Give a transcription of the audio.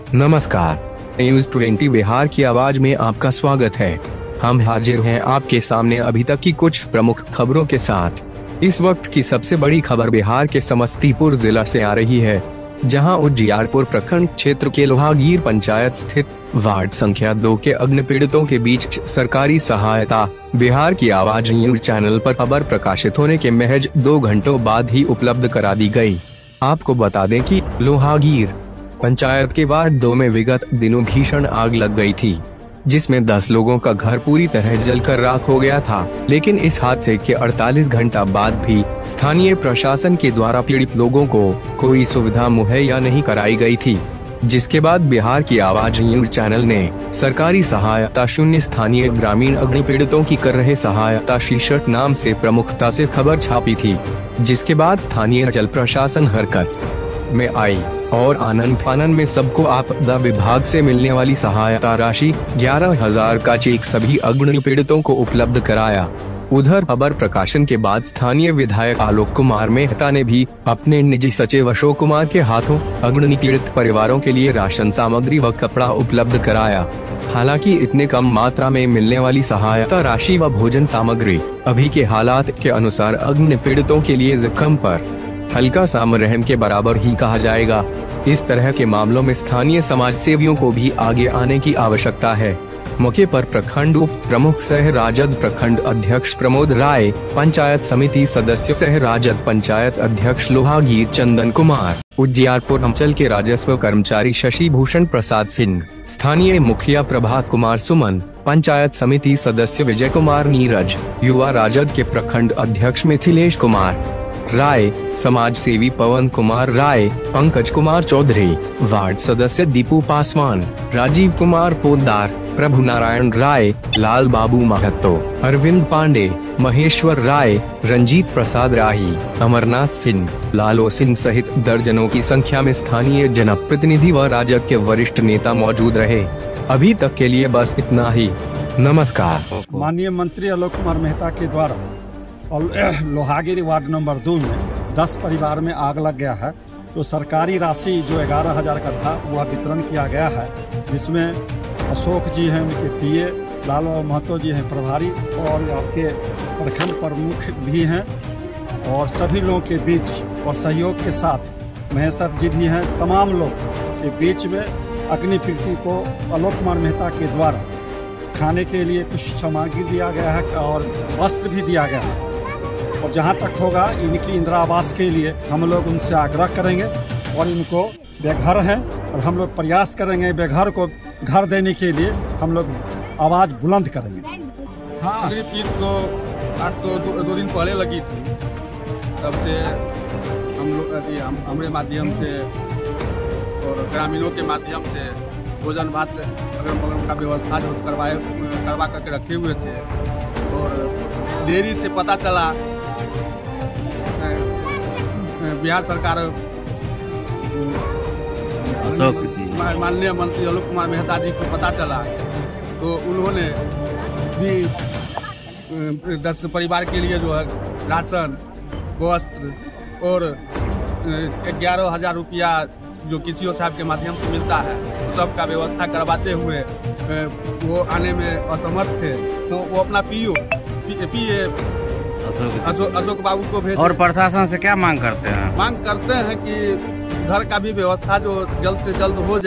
नमस्कार, न्यूज 20 बिहार की आवाज में आपका स्वागत है। हम हाजिर हैं आपके सामने अभी तक की कुछ प्रमुख खबरों के साथ। इस वक्त की सबसे बड़ी खबर बिहार के समस्तीपुर जिला से आ रही है, जहां उज्जियारपुर प्रखंड क्षेत्र के लोहागीर पंचायत स्थित वार्ड संख्या 2 के अग्नि पीड़ितों के बीच सरकारी सहायता बिहार की आवाज न्यूज चैनल पर खबर प्रकाशित होने के महज 2 घंटों बाद ही उपलब्ध करा दी गई। आपको बता दें कि लोहागीर पंचायत के वार्ड 2 में विगत दिनों भीषण आग लग गई थी, जिसमें 10 लोगों का घर पूरी तरह जलकर राख हो गया था। लेकिन इस हादसे के 48 घंटा बाद भी स्थानीय प्रशासन के द्वारा पीड़ित लोगों को कोई सुविधा मुहैया नहीं कराई गई थी, जिसके बाद बिहार की आवाज न्यूज चैनल ने सरकारी सहायता शून्य स्थानीय ग्रामीण अग्नि पीड़ितों की कर रहे सहायता शीर्षक नाम से प्रमुखता से खबर छापी थी, जिसके बाद स्थानीय जल प्रशासन हरकत में आई और आनन फानन में सबको आपदा विभाग से मिलने वाली सहायता राशि 11,000 का चेक सभी अग्नि पीड़ितों को उपलब्ध कराया। उधर खबर प्रकाशन के बाद स्थानीय विधायक आलोक कुमार मेहता ने भी अपने निजी सचिव अशोक कुमार के हाथों अग्नि पीड़ित परिवारों के लिए राशन सामग्री व कपड़ा उपलब्ध कराया। हालांकि इतने कम मात्रा में मिलने वाली सहायता राशि व भोजन सामग्री अभी के हालात के अनुसार अग्नि पीड़ितों के लिए जख्म पर हल्का सा मरहम के बराबर ही कहा जाएगा। इस तरह के मामलों में स्थानीय समाज सेवियों को भी आगे आने की आवश्यकता है। मौके पर प्रखंड उप प्रमुख सह राजद प्रखंड अध्यक्ष प्रमोद राय, पंचायत समिति सदस्य सह राजद पंचायत अध्यक्ष लोहागीर चंदन कुमार, उज्जियारपुर अंचल के राजस्व कर्मचारी शशि भूषण प्रसाद सिंह, स्थानीय मुखिया प्रभात कुमार सुमन, पंचायत समिति सदस्य विजय कुमार नीरज, युवा राजद के प्रखंड अध्यक्ष मिथिलेश कुमार राय, समाज सेवी पवन कुमार राय, पंकज कुमार चौधरी, वार्ड सदस्य दीपू पासवान, राजीव कुमार पोद्दार, प्रभु नारायण राय, लाल बाबू महतो, अरविंद पांडे, महेश्वर राय, रंजीत प्रसाद राही, अमरनाथ सिंह, लालो सिंह सहित दर्जनों की संख्या में स्थानीय जनप्रतिनिधि व राजद के वरिष्ठ नेता मौजूद रहे। अभी तक के लिए बस इतना ही। नमस्कार। माननीय मंत्री आलोक कुमार मेहता के द्वारा और लोहागीर वार्ड नंबर 2 में 10 परिवार में आग लग गया है। तो सरकारी राशि जो 11,000 का था वह वितरण किया गया है, जिसमें अशोक जी हैं उनके पीए, लाल महतो जी हैं प्रभारी और आपके प्रखंड प्रमुख भी हैं और सभी लोगों के बीच और सहयोग के साथ महेश्वर जी भी हैं। तमाम लोग के बीच में अग्नि पीड़ित को आलोक कुमार मेहता के द्वारा खाने के लिए कुछ सामग्री दिया गया है और वस्त्र भी दिया गया है। और जहाँ तक होगा इनकी इंदिरा आवास के लिए हम लोग उनसे आग्रह करेंगे और इनको बेघर हैं और हम लोग प्रयास करेंगे बेघर को घर देने के लिए हम लोग आवाज़ बुलंद करेंगे। हाँ, पीठ को आज तो 2 दिन पहले लगी थी, तब से हम लोग हमारे माध्यम से और ग्रामीणों के माध्यम से भोजन भात अगल का व्यवस्था जो करवा करके रखे हुए थे। और देरी से पता चला बिहार सरकार माननीय मंत्री आलोक कुमार मेहता जी को पता चला तो उन्होंने भी 10 परिवार के लिए जो है राशन, वस्त्र और 11,000 रुपया जो किसी साहब के माध्यम से मिलता है सबका व्यवस्था करवाते हुए वो आने में असमर्थ थे, तो वो अपना पीए अशोक बाबू को भेज। और प्रशासन से क्या मांग करते हैं? मांग करते हैं कि घर का भी व्यवस्था जो जल्द से जल्द हो जाए।